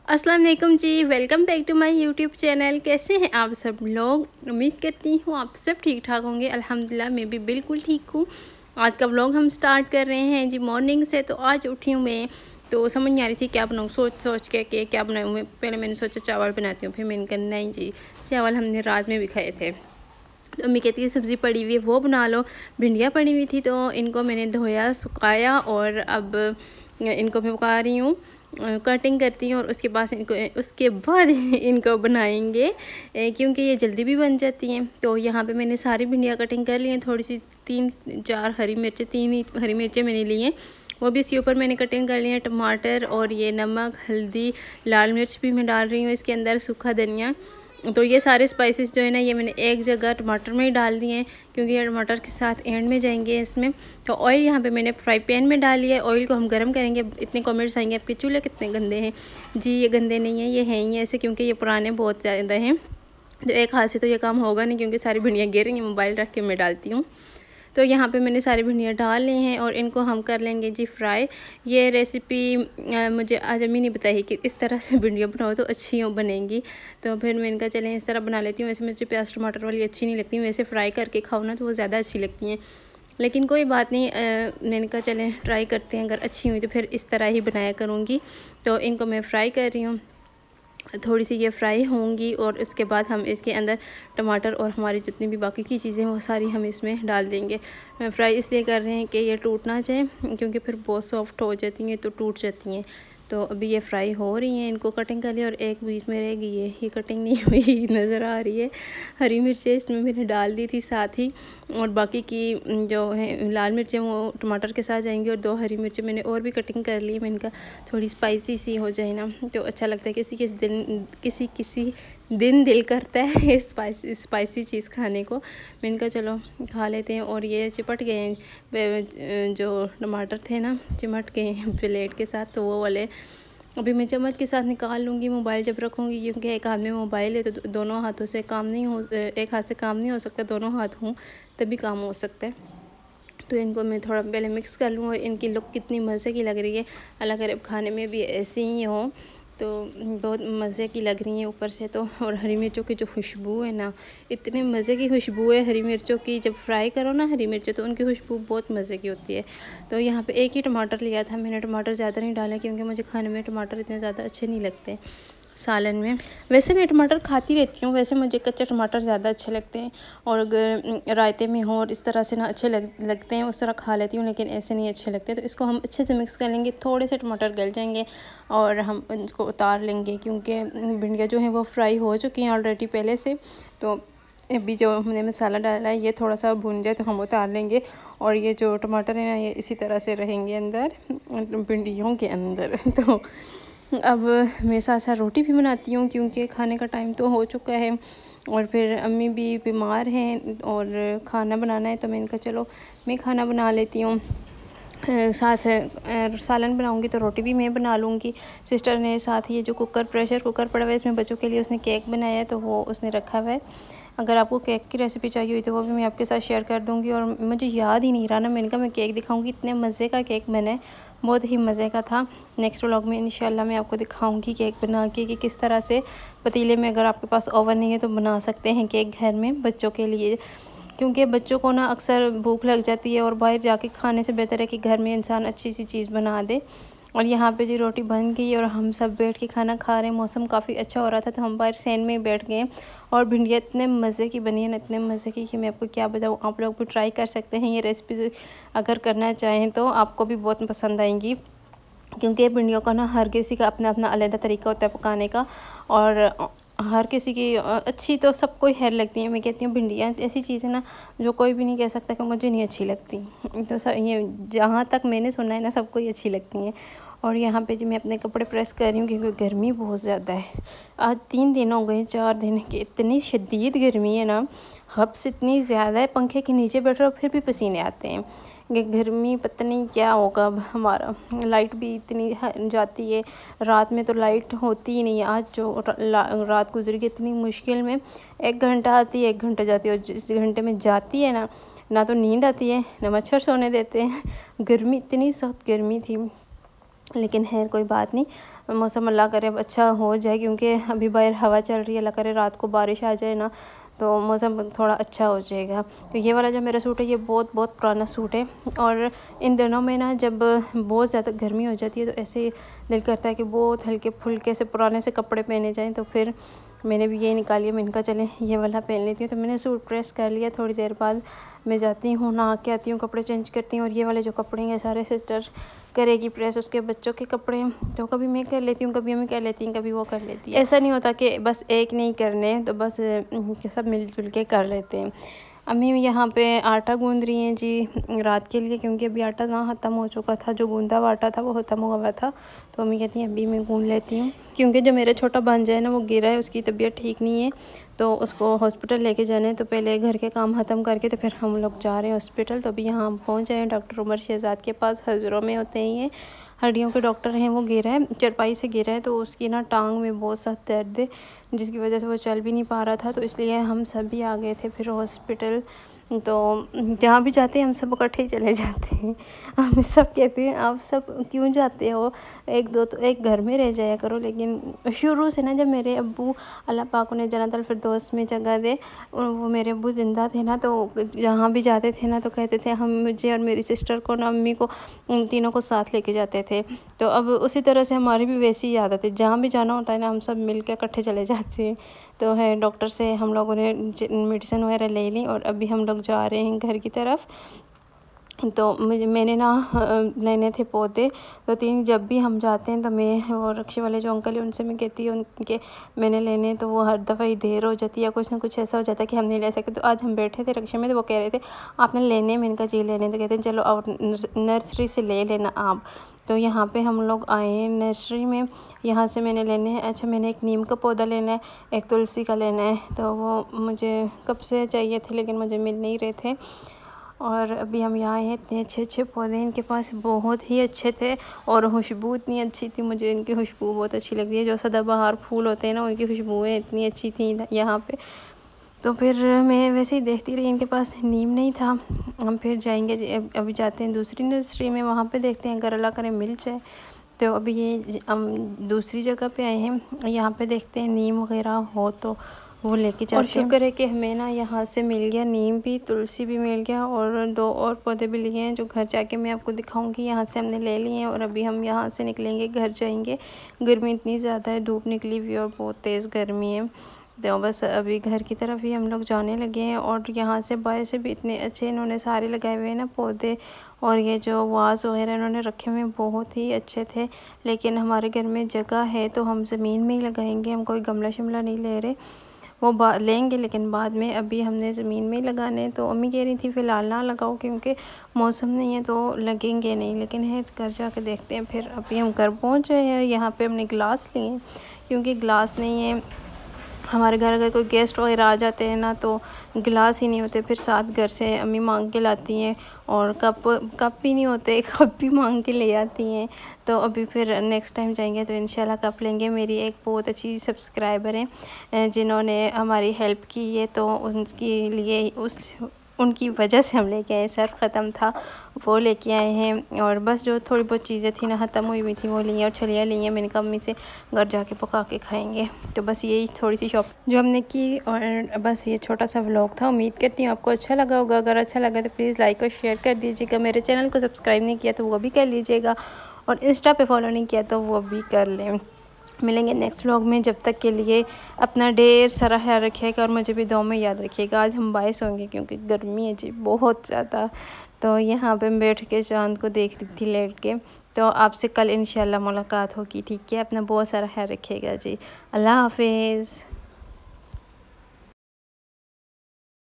अस्सलाम वालेकुम जी। Welcome back to my YouTube channel. कैसे हैं आप सब लोग? उम्मीद करती हूँ आप सब ठीक ठाक होंगे। अल्हम्दुलिल्लाह मैं भी बिल्कुल ठीक हूँ। आज का व्लॉग हम स्टार्ट कर रहे हैं जी मॉर्निंग से। तो आज उठी हूँ मैं, तो समझ नहीं आ रही थी क्या बनाऊँ, सोच के कि क्या बनाऊँ मैं। पहले मैंने सोचा चावल बनाती हूँ, फिर मैंने कहा नहीं जी, चावल हमने रात में भी खाए थे। तो अम्मी कहती है सब्ज़ी पड़ी हुई है वो बना लो। भिंडियाँ पड़ी हुई थी तो इनको मैंने धोया सुखाया और अब इनको मैं पका रही हूँ, कटिंग करती हूँ और उसके बाद इनको बनाएंगे, क्योंकि ये जल्दी भी बन जाती हैं। तो यहाँ पे मैंने सारी भिंडियाँ कटिंग कर ली हैं। थोड़ी सी 3-4 हरी मिर्चें, 3 ही हरी मिर्चें मैंने ली हैं, वो भी इसके ऊपर मैंने कटिंग कर ली है। टमाटर और ये नमक, हल्दी, लाल मिर्च भी मैं डाल रही हूँ इसके अंदर, सूखा धनिया। तो ये सारे स्पाइसेस जो है ना, ये मैंने एक जगह टमाटर में ही डाल दिए हैं, क्योंकि ये टमाटर के साथ एंड में जाएंगे इसमें। तो ऑयल यहाँ पे मैंने फ्राई पैन में डाल लिया है। ऑयल को हम गर्म करेंगे। इतने कमेंट्स आएंगे आपके चूल्हे कितने गंदे हैं। जी ये गंदे नहीं हैं, ये हैं ही ऐसे, क्योंकि ये पुराने बहुत ज़्यादा हैं। तो एक हाथ से तो ये काम होगा नहीं, क्योंकि सारी भिंडियाँ गिर रही हैं। मोबाइल रख के मैं डालती हूँ। तो यहाँ पे मैंने सारी भिंडियाँ डाल ली हैं और इनको हम कर लेंगे जी फ्राई। ये रेसिपी मुझे आज अम्मी ने बताई कि इस तरह से भिंडियाँ बनाओ तो अच्छी बनेंगी। तो फिर मैंने इनका चलें इस तरह बना लेती हूँ। वैसे मुझे प्याज टमाटर वाली अच्छी नहीं लगती, वैसे फ्राई करके खाओ ना तो वो ज़्यादा अच्छी लगती हैं। लेकिन कोई बात नहीं, मैंने कहा चलें ट्राई करते हैं, अगर अच्छी हुई तो फिर इस तरह ही बनाया करूँगी। तो इनको मैं फ्राई कर रही हूँ, थोड़ी सी ये फ्राई होंगी और इसके बाद हम इसके अंदर टमाटर और हमारी जितनी भी बाकी की चीज़ें हैं वो सारी हम इसमें डाल देंगे। फ्राई इसलिए कर रहे हैं कि ये टूट ना जाए, क्योंकि फिर बहुत सॉफ्ट हो जाती हैं तो टूट जाती हैं। तो अभी ये फ्राई हो रही हैं, इनको कटिंग कर लिया और एक बीच में रह गई है, ये कटिंग नहीं हुई नज़र आ रही है। हरी मिर्चें इसमें मैंने डाल दी थी साथ ही, और बाकी की जो है लाल मिर्चें वो टमाटर के साथ जाएंगी, और 2 हरी मिर्चें मैंने और भी कटिंग कर ली है। मैंने कहा थोड़ी स्पाइसी सी हो जाए ना तो अच्छा लगता है। किसी दिन दिल करता है स्पाइसी चीज़ खाने को। मैंने कहा चलो खा लेते हैं। और ये चिपट गए हैं, जो टमाटर थे ना चिमट गए हैं प्लेट के साथ, तो वो वाले अभी मैं चम्मच के साथ निकाल लूँगी मोबाइल जब रखूँगी, क्योंकि एक हाथ में मोबाइल है तो दोनों हाथों से काम नहीं हो, एक हाथ से काम नहीं हो सकता, दोनों हाथ हों तभी काम हो सकता है। तो इनको मैं थोड़ा पहले मिक्स कर लूँ। और इनकी लुक कितनी मज़े की लग रही है, अल्लाह करे खाने में भी ऐसे ही हो, तो बहुत मज़े की लग रही हैं ऊपर से तो। और हरी मिर्चों की जो खुशबू है ना, इतने मज़े की खुशबू है हरी मिर्चों की। जब फ्राई करो ना हरी मिर्चें तो उनकी खुशबू बहुत मज़े की होती है। तो यहाँ पे एक ही टमाटर लिया था मैंने, टमाटर ज़्यादा नहीं डाला, क्योंकि मुझे खाने में टमाटर इतने ज़्यादा अच्छे नहीं लगते सालन में। वैसे मैं टमाटर खाती रहती हूँ, वैसे मुझे कच्चे टमाटर ज़्यादा अच्छे लगते हैं, और अगर रायते में हो और इस तरह से ना अच्छे लगते हैं उस तरह खा लेती हूँ, लेकिन ऐसे नहीं अच्छे लगते। तो इसको हम अच्छे से मिक्स कर लेंगे, थोड़े से टमाटर गल जाएंगे और हम इसको उतार लेंगे, क्योंकि भिंडियाँ जो हैं वो फ्राई हो चुकी हैं ऑलरेडी पहले से। तो अभी जो हमने मसाला डाला है ये थोड़ा सा भुन जाए तो हम उतार लेंगे। और ये जो टमाटर है ना ये इसी तरह से रहेंगे अंदर भिंडियों के अंदर। तो अब मैं साथ साथ रोटी भी बनाती हूँ, क्योंकि खाने का टाइम तो हो चुका है और फिर अम्मी भी बीमार हैं और खाना बनाना है। तो मैंने कहा चलो मैं खाना बना लेती हूँ, साथ सालन बनाऊंगी तो रोटी भी मैं बना लूँगी। सिस्टर ने साथ ये जो प्रेशर कुकर पड़ा हुआ है इसमें बच्चों के लिए उसने केक बनाया है, तो वो उसने रखा हुआ है। अगर आपको केक की रेसिपी चाहिए हुई तो वो भी मैं आपके साथ शेयर कर दूँगी। और मुझे याद ही नहीं रहा ना, मैंने कहा मैं केक दिखाऊँगी, इतने मज़े का केक बना है, बहुत ही मज़े का था। नेक्स्ट व्लॉग में इंशाल्लाह मैं आपको दिखाऊंगी केक बना के कि किस तरह से पतीले में, अगर आपके पास ओवन नहीं है तो बना सकते हैं केक घर में बच्चों के लिए, क्योंकि बच्चों को ना अक्सर भूख लग जाती है और बाहर जाके खाने से बेहतर है कि घर में इंसान अच्छी सी चीज़ बना दे। और यहाँ पे जी रोटी बन गई और हम सब बैठ के खाना खा रहे हैं। मौसम काफ़ी अच्छा हो रहा था तो हम बाहर सैन में बैठ गए। और भिंडियाँ इतने मज़े की बनी है ना, इतने मज़े की कि मैं आपको क्या बताऊँ। आप लोग भी ट्राई कर सकते हैं ये रेसिपी, अगर करना चाहें तो आपको भी बहुत पसंद आएंगी, क्योंकि भिंडियों का ना हर किसी का अपना अपना अलग तरीका होता है पकाने का। और हर किसी की अच्छी तो सबको ही हेर लगती है। मैं कहती हूँ भिंडियाँ ऐसी चीज़ है ना जो कोई भी नहीं कह सकता कि मुझे नहीं अच्छी लगती। तो सब ये जहाँ तक मैंने सुना है ना सबको ही अच्छी लगती हैं। और यहाँ पे जी मैं अपने कपड़े प्रेस कर रही हूँ, क्योंकि गर्मी बहुत ज़्यादा है। आज 3 दिन हो गए, 4 दिन की इतनी शदीद गर्मी है ना, हद से इतनी ज़्यादा है, पंखे के नीचे बैठ रहे हो फिर भी पसीने आते हैं। ये गर्मी पता नहीं क्या होगा अब हमारा। लाइट भी इतनी जाती है, रात में तो लाइट होती ही नहीं है। आज जो रात गुजरी इतनी मुश्किल में, 1 घंटा आती है 1 घंटा जाती है, और जिस घंटे में जाती है ना, ना तो नींद आती है ना मच्छर सोने देते हैं। गर्मी इतनी सख्त गर्मी थी। लेकिन खैर कोई बात नहीं, मौसम अल्लाह करे अच्छा हो जाए, क्योंकि अभी बाहर हवा चल रही है, अल्लाह करे रात को बारिश आ जाए ना तो मौसम थोड़ा अच्छा हो जाएगा। तो ये वाला जो मेरा सूट है ये बहुत बहुत पुराना सूट है, और इन दिनों में ना जब बहुत ज़्यादा गर्मी हो जाती है तो ऐसे दिल करता है कि बहुत हल्के फुल्के से पुराने से कपड़े पहने जाएं। तो फिर मैंने भी ये निकाली, मैंने कहा चले ये वाला पहन लेती हूँ। तो मैंने सूट प्रेस कर लिया, थोड़ी देर बाद मैं जाती हूँ, नहा के आती हूँ, कपड़े चेंज करती हूँ, और ये वाले जो कपड़े हैं सारे सिस्टर करेगी प्रेस, उसके बच्चों के कपड़े तो कभी मैं कर लेती हूँ, कभी अम्मी कर लेती हैं, कभी वो कर लेती है। ऐसा नहीं होता कि बस एक नहीं करने, तो बस सब मिलजुल के कर लेते हैं। अम्मी यहाँ पे आटा गूंद रही हैं जी रात के लिए, क्योंकि अभी आटा ना ख़त्म हो चुका था, जो गूंदा हुआ आटा था वो ख़त्म हुआ था। तो अम्मी कहती हैं अभी मैं गूंद लेती हूँ, क्योंकि जो मेरा छोटा भांजा है ना वो गिरा है, उसकी तबीयत ठीक नहीं है, तो उसको हॉस्पिटल लेके जाना है। तो पहले घर के काम ख़त्म करके तो फिर हम लोग जा रहे हैं हॉस्पिटल। तो अभी यहाँ हम पहुँच जाए डॉक्टर उमर शहजाद के पास, हजरों में होते हैं ये हड्डियों के डॉक्टर हैं। वो गिरा है, चरपाई से गिरा है, तो उसकी ना टांग में बहुत सख्त दर्द है, जिसकी वजह से वो चल भी नहीं पा रहा था। तो इसलिए हम सभी आ गए थे फिर हॉस्पिटल। तो जहाँ भी जाते हैं हम सब इकट्ठे ही चले जाते हैं। हम सब कहते हैं आप सब क्यों जाते हो, एक दो तो एक घर में रह जाया करो। लेकिन शुरू से ना जब मेरे अब्बू अल्लाह पाक उन्हें जन्नतुल फिरदौस में जगह दे, वो मेरे अब्बू ज़िंदा थे ना, तो जहाँ भी जाते थे ना तो कहते थे हम, मुझे और मेरी सिस्टर को ना, अम्मी को, उन तीनों को साथ लेके जाते थे। तो अब उसी तरह से हमारी भी वैसी ही आदत है, जहाँ भी जाना होता है ना हम सब मिल के इकट्ठे चले जाते हैं। तो है डॉक्टर से हम लोगों ने मेडिसिन वगैरह ले ली, और अभी हम लोग जा रहे हैं घर की तरफ। तो मैंने ना लेने थे पौधे, तो तीन जब भी हम जाते हैं तो मैं वो रक्शे वाले जो अंकल हैं उनसे मैं कहती हूँ उनके मैंने लेने, तो वो हर दफ़ा ही देर हो जाती है या कुछ ना कुछ ऐसा हो जाता है कि हम नहीं ले सकते। तो आज हम बैठे थे रक्शे में, तो वो कह रहे थे आपने लेने, मैंने कहा जी लेने, तो कहते हैं चलो और नर्सरी से ले लेना आप। तो यहाँ पे हम लोग आए हैं नर्सरी में, यहाँ से मैंने लेने हैं। अच्छा मैंने एक नीम का पौधा लेना है, एक तुलसी का लेना है, तो वो मुझे कब से चाहिए थे लेकिन मुझे मिल नहीं रहे थे। और अभी हम यहाँ हैं, इतने अच्छे अच्छे पौधे इनके पास, बहुत ही अच्छे थे, और खुशबू इतनी अच्छी थी, मुझे इनकी खुशबू बहुत अच्छी लगती है। जो सदाबहार फूल होते हैं ना उनकी खुशबुएँ इतनी अच्छी थी यहाँ पे। तो फिर मैं वैसे ही देखती रही, इनके पास नीम नहीं था। हम फिर जाएंगे, अभी जाते हैं दूसरी नर्सरी में, वहाँ पे देखते हैं अगर अल्लाह करे मिल जाए। तो अभी ये हम दूसरी जगह पे आए हैं, यहाँ पे देखते हैं नीम वगैरह हो तो वो लेके जाते हैं। और शुक्र है कि हमें ना यहाँ से मिल गया, नीम भी, तुलसी भी मिल गया, और दो और पौधे भी लिए हैं जो घर जाके मैं आपको दिखाऊंगी। यहाँ से हमने ले लिए हैं, और अभी हम यहाँ से निकलेंगे, घर जाएंगे। गर्मी इतनी ज़्यादा है, धूप निकली हुई है और बहुत तेज़ गर्मी है। तो बस अभी घर की तरफ ही हम लोग जाने लगे हैं। और यहाँ से बाहर से भी इतने अच्छे इन्होंने सारे लगाए हुए हैं ना पौधे, और ये जो वास वगैरह इन्होंने रखे हुए हैं बहुत ही अच्छे थे। लेकिन हमारे घर में जगह है तो हम ज़मीन में ही लगाएंगे, हम कोई गमला शिमला नहीं ले रहे, वो लेंगे लेकिन बाद में, अभी हमने ज़मीन में ही लगाने। तो अम्मी कह रही थी फ़िलहाल ना लगाओ क्योंकि मौसम नहीं है तो लगेंगे नहीं, लेकिन है घर जाके देखते हैं। फिर अभी हम घर पहुँच गए हैं, यहाँ पे हमने गिलास लिए क्योंकि गिलास नहीं है हमारे घर। अगर कोई गेस्ट वगैरह आ जाते हैं ना तो गिलास ही नहीं होते, फिर साथ घर से अम्मी मांग के लाती हैं, और कप भी नहीं होते, कप भी मांग के ले आती हैं। तो अभी फिर नेक्स्ट टाइम जाएंगे तो इंशाल्लाह कप लेंगे। मेरी एक बहुत अच्छी सब्सक्राइबर है जिन्होंने हमारी हेल्प की है, तो उनके लिए उनकी वजह से हम लेके आए, सर्फ ख़त्म था वो लेके आए हैं। और बस जो थोड़ी बहुत चीज़ें थी ना ख़त्म हुई थी वो ली हैं, और छलियाँ ली हैं। मैंने कहा अम्मी से घर जाके पका के खाएंगे। तो बस यही थोड़ी सी शॉप जो हमने की, और बस ये छोटा सा व्लॉग था। उम्मीद करती हूँ आपको अच्छा लगा होगा। अगर अच्छा लगा तो प्लीज़ लाइक और शेयर कर दीजिएगा। मेरे चैनल को सब्सक्राइब नहीं किया तो वो भी कर लीजिएगा, और इंस्टा पे फॉलो नहीं किया तो वो भी कर लें। मिलेंगे नेक्स्ट व्लॉग में, जब तक के लिए अपना ढेर सारा ख्याल रखिएगा, और मुझे भी दुआ में याद रखिएगा। आज हम बाइस होंगे क्योंकि गर्मी है जी बहुत ज़्यादा। तो यहाँ पे बैठ के चाँद को देख रही थी लेट के। तो आपसे कल इंशाल्लाह मुलाकात होगी, ठीक है। अपना बहुत सारा ख्याल रखिएगा जी। अल्लाह हाफिज़।